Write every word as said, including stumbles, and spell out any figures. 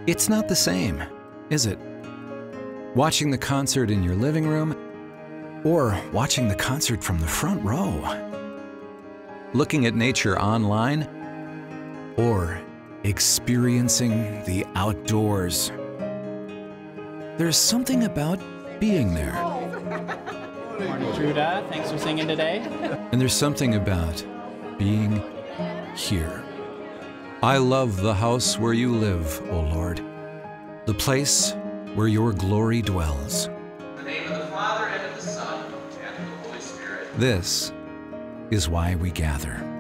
It's not the same, is it? Watching the concert in your living room or watching the concert from the front row. Looking at nature online or experiencing the outdoors. There's something about being there. Morning, Truda. Thanks for singing today. And there's something about being here. I love the house where you live, O Lord, the place where your glory dwells. In the name of the Father, and of the Son, and of the Holy Spirit. This is why we gather.